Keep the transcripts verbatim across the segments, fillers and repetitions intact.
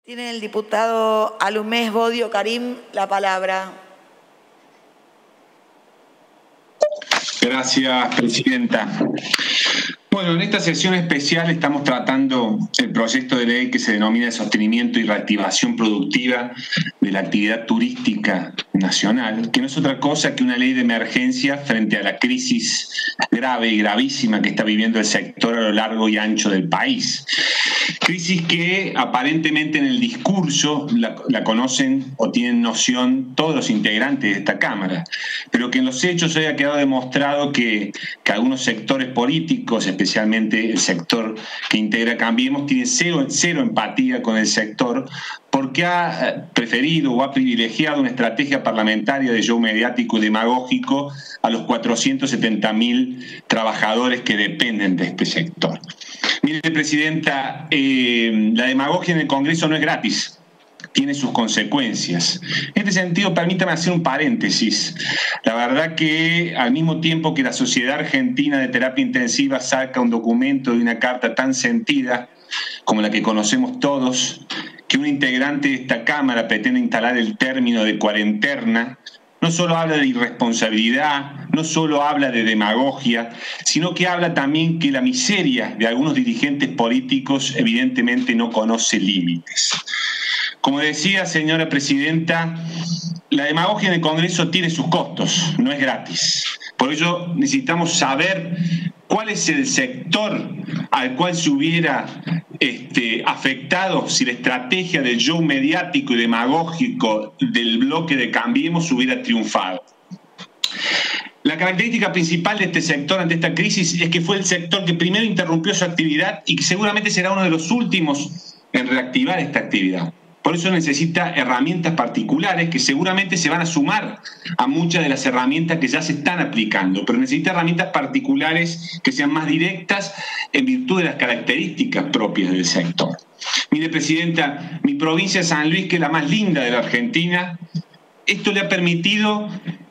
Tiene el diputado Alumés Bodio Karim la palabra. Gracias, presidenta. Bueno, en esta sesión especial estamos tratando el proyecto de ley que se denomina de sostenimiento y reactivación productiva de la actividad turística nacional, que no es otra cosa que una ley de emergencia frente a la crisis grave y gravísima que está viviendo el sector a lo largo y ancho del país. Crisis que aparentemente en el discurso la, la conocen o tienen noción todos los integrantes de esta Cámara, pero que en los hechos hoy ha quedado demostrado que, que algunos sectores políticos, especialmente el sector que integra Cambiemos, tiene cero, cero empatía con el sector porque ha preferido o ha privilegiado una estrategia parlamentaria de show mediático y demagógico a los cuatrocientos setenta mil trabajadores que dependen de este sector. Mire, presidenta, eh, la demagogia en el Congreso no es gratis, tiene sus consecuencias. En este sentido, permítame hacer un paréntesis. La verdad que al mismo tiempo que la Sociedad Argentina de Terapia Intensiva saca un documento y una carta tan sentida como la que conocemos todos, que un integrante de esta Cámara pretende instalar el término de cuarentena, no solo habla de irresponsabilidad, no solo habla de demagogia, sino que habla también que la miseria de algunos dirigentes políticos evidentemente no conoce límites. Como decía, señora presidenta, la demagogia en el Congreso tiene sus costos, no es gratis. Por ello necesitamos saber cuál es el sector al cual se hubiera este, afectado si la estrategia del show mediático y demagógico del bloque de Cambiemos hubiera triunfado. La característica principal de este sector ante esta crisis es que fue el sector que primero interrumpió su actividad y que seguramente será uno de los últimos en reactivar esta actividad. Por eso necesita herramientas particulares que seguramente se van a sumar a muchas de las herramientas que ya se están aplicando, pero necesita herramientas particulares que sean más directas en virtud de las características propias del sector. Mire, presidenta, mi provincia de San Luis, que es la más linda de la Argentina, esto le ha permitido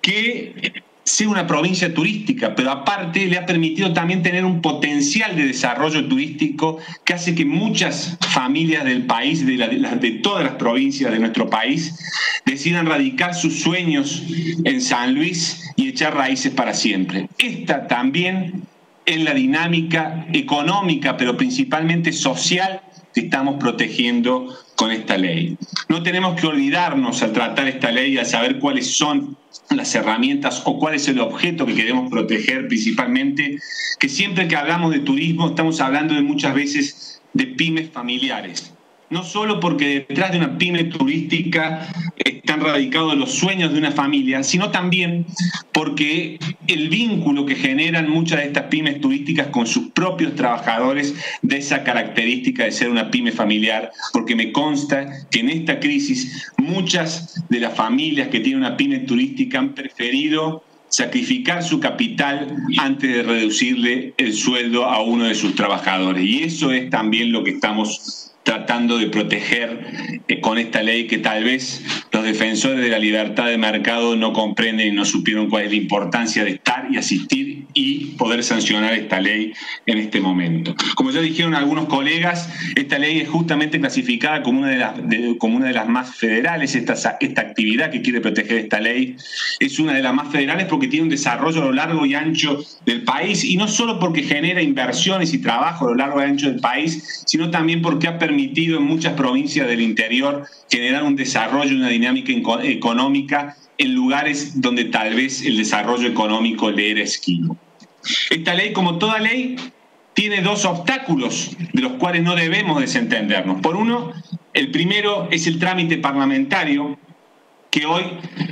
que sea una provincia turística, pero aparte le ha permitido también tener un potencial de desarrollo turístico que hace que muchas familias del país, de, la, de todas las provincias de nuestro país, decidan radicar sus sueños en San Luis y echar raíces para siempre. Esta también es la dinámica económica, pero principalmente social, que estamos protegiendo con esta ley. No tenemos que olvidarnos al tratar esta ley, al saber cuáles son las herramientas o cuál es el objeto que queremos proteger principalmente, que siempre que hablamos de turismo estamos hablando de muchas veces de pymes familiares. No solo porque detrás de una pyme turística están radicados los sueños de una familia, sino también porque el vínculo que generan muchas de estas pymes turísticas con sus propios trabajadores de esa característica de ser una pyme familiar, porque me consta que en esta crisis muchas de las familias que tienen una pyme turística han preferido sacrificar su capital antes de reducirle el sueldo a uno de sus trabajadores. Y eso es también lo que estamos tratando de proteger eh, con esta ley, que tal vez los defensores de la libertad de mercado no comprenden y no supieron cuál es la importancia de estar y asistir y poder sancionar esta ley en este momento. Como ya dijeron algunos colegas, esta ley es justamente clasificada como una de las, de, como una de las más federales. Esta, esta actividad que quiere proteger esta ley es una de las más federales porque tiene un desarrollo a lo largo y ancho del país, y no solo porque genera inversiones y trabajo a lo largo y ancho del país, sino también porque ha permitido en muchas provincias del interior generar un desarrollo y una dinámica económica en lugares donde tal vez el desarrollo económico le era esquivo. Esta ley, como toda ley, tiene dos obstáculos de los cuales no debemos desentendernos. Por uno, el primero es el trámite parlamentario, que hoy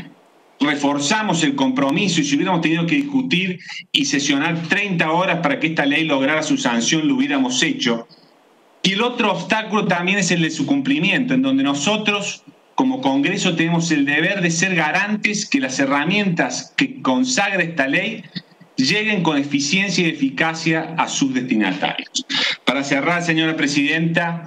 reforzamos el compromiso, y si hubiéramos tenido que discutir y sesionar treinta horas para que esta ley lograra su sanción, lo hubiéramos hecho. Y el otro obstáculo también es el de su cumplimiento, en donde nosotros, como Congreso, tenemos el deber de ser garantes que las herramientas que consagra esta ley lleguen con eficiencia y eficacia a sus destinatarios. Para cerrar, señora presidenta,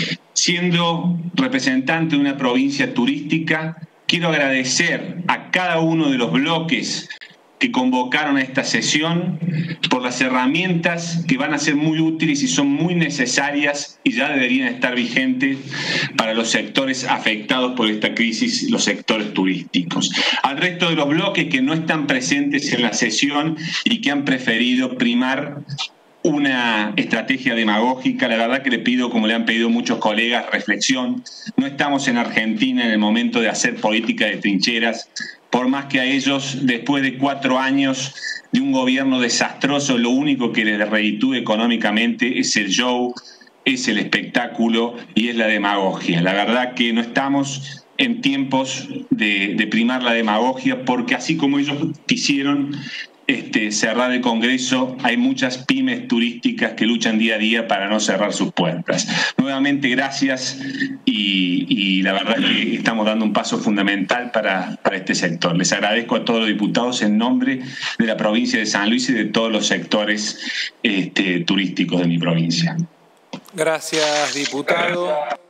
siendo representante de una provincia turística, quiero agradecer a cada uno de los bloques que convocaron a esta sesión, por las herramientas que van a ser muy útiles y son muy necesarias y ya deberían estar vigentes para los sectores afectados por esta crisis, los sectores turísticos. Al resto de los bloques que no están presentes en la sesión y que han preferido primar una estrategia demagógica, la verdad que le pido, como le han pedido muchos colegas, reflexión. No estamos en Argentina en el momento de hacer política de trincheras, por más que a ellos, después de cuatro años de un gobierno desastroso, lo único que les reditúe económicamente es el show, es el espectáculo y es la demagogia. La verdad que no estamos en tiempos de, de primar la demagogia, porque así como ellos quisieron Este, cerrar el Congreso, hay muchas pymes turísticas que luchan día a día para no cerrar sus puertas. Nuevamente, gracias y, y la verdad es que estamos dando un paso fundamental para, para este sector. Les agradezco a todos los diputados en nombre de la provincia de San Luis y de todos los sectores este, turísticos de mi provincia. Gracias, diputado.